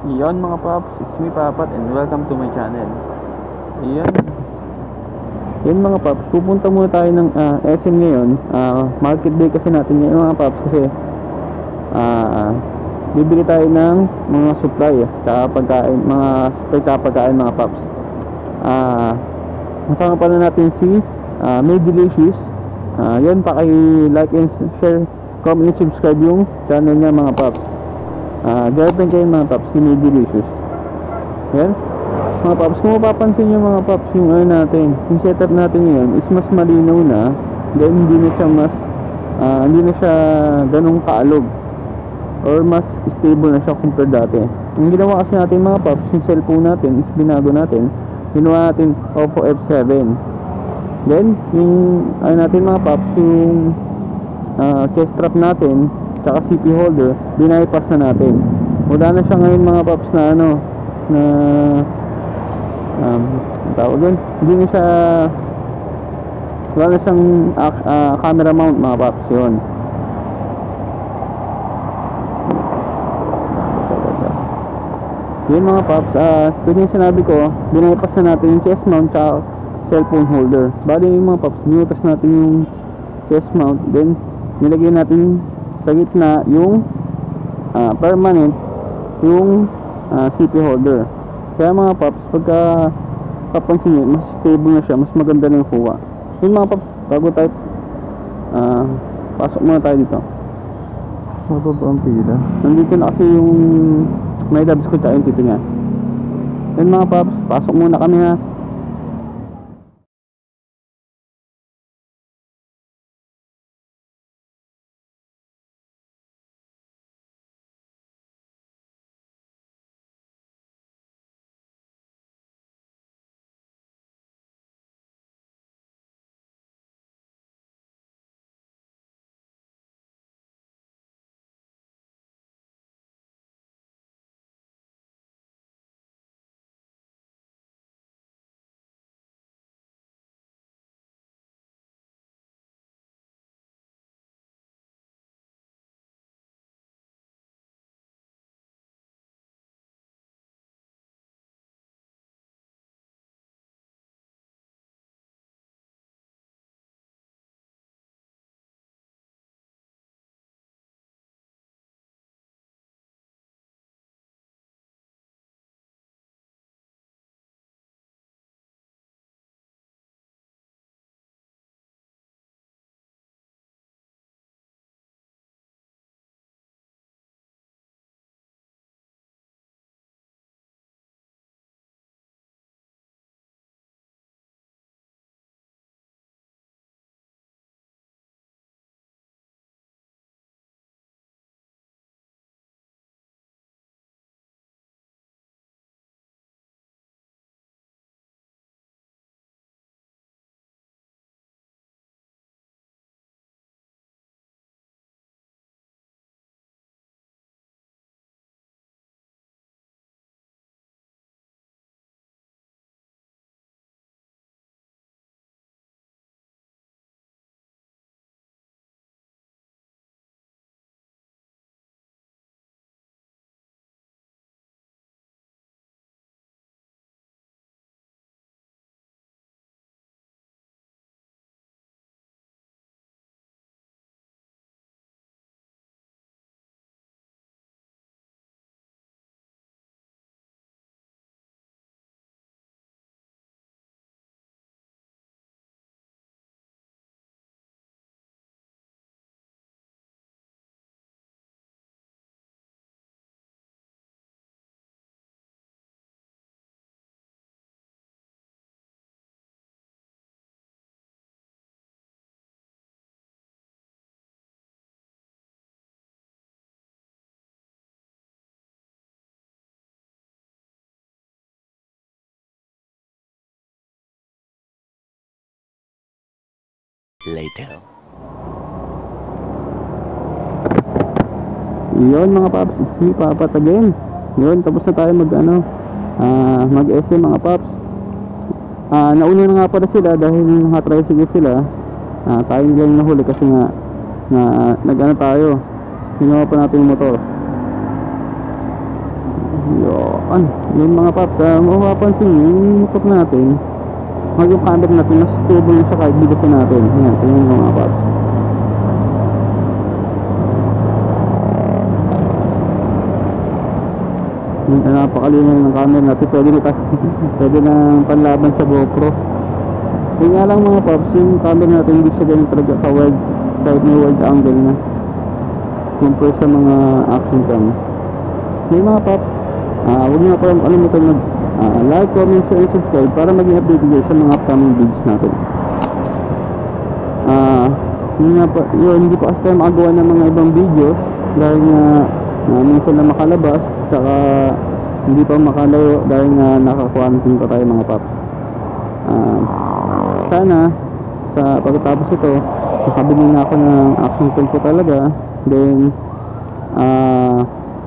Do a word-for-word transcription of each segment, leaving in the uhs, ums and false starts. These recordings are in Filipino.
Yon mga paps, it's me Papat and welcome to my channel. Yan. Yan mga paps, pupunta muna tayo ng uh, S M ngayon. uh, Market day kasi natin ngayon mga paps. Kasi uh, bibili tayo ng mga supply sa pagkain, mga supply sa pagkain mga paps. uh, Masama pala natin si uh, Made Delicious. uh, Yan, paki-like and share, comment and subscribe yung channel niya mga paps. Ah, uh, gawin kayo mga paps, si Made Delicious. Yan. Mga paps, kung mapapansin nyo mga paps, yung ano natin, yung setup natin ngayon is mas malinaw na. Then hindi na siya mas uh, hindi na siya ganong kaalog or mas stable na siya compared dati. Yung ginawa kasi natin mga paps, yung cellphone natin is binago natin. Ginawa natin Oppo F seven. Then yung ano natin mga paps, yung uh, chest strap natin tsaka C P holder, binaypass na natin. Wala na siya ngayon mga paps na ano, na um, tawag doon, hindi na siya, wala na siyang uh, uh, camera mount mga paps. Yun. Yun mga paps, uh, yun yung sinabi ko, binaypass na natin yung chest mount tsaka cellphone holder. Bali yung mga paps, niutas natin yung chest mount, then nilagay natin sa gitna yung uh, permanent yung uh, C P holder. Kaya mga paps, pagka papansin nyo, mas stable na siya, mas maganda na yung kuha. Yung mga paps, bago tayo uh, pasok muna tayo dito. Mababa ang pila. Nandito na kasi yung may dabs ko tsaka yung tito niya. Yun mga paps, pasok muna kami ha. Later. Yun mga paps, it's me Papat again. Yun, tapos na tayo mag ano, uh, mag S M mga paps. uh, Nauna na nga pala sila dahil naka-tricycle sila. uh, Tayo nila yung nahuli kasi nga na, nag ano tayo, ginawa pa natin yung motor. Yun. Yun mga paps. Uh, mapapansin nyo, yung motor natin, mag yung camera natin, mas stable yung sa kahit bigasin natin. Yan, tingnan nyo mga paps. Yung napakalinaw ng camera natin, pwede na pwede na panlaban sa GoPro. Yung nga lang mga paps, yung camera natin hindi siya ganun talaga ka-wide, kahit may wide angle na compare sa mga action cam. May mga paps, uh, huwag nyo na parang kalimutan mag uh, like, comment, share, and subscribe para maging updated kayo sa mga upcoming videos natin. Ah, uh, yun nga pa, yun, hindi pa kasi tayo makagawa ng mga ibang videos dahil nga uh, minsan na makalabas, saka hindi pa makalayo dahil nga naka-quarantine pa tayo mga paps. Uh, sana sa pagkatapos ito, nakabili na ako ng action cam ko talaga, then ah uh,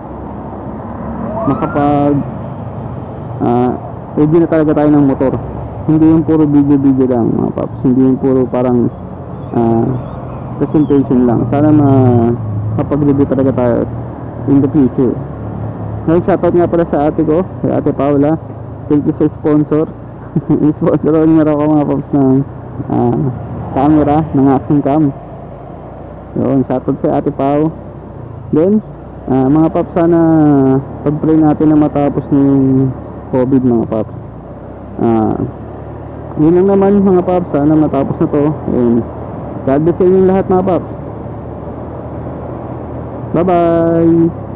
makapag uh, ready na talaga tayo ng motor. Hindi yung puro video video lang mga paps, hindi yung puro parang uh, presentation lang. Sana makapag review talaga tayo in the future. Ngayon shoutout nga pala sa ate ko, si ate Paula. Thank you sa sponsor. Sponsor niya raw ako mga paps ng uh, camera ng action cam. Yun, shoutout sa ate Pau. Then Uh, mga paps, sana pag-pray natin na matapos ng COVID mga paps. Uh, yun lang naman mga paps, sana matapos na to. And God bless sa inyong lahat mga paps. Bye bye.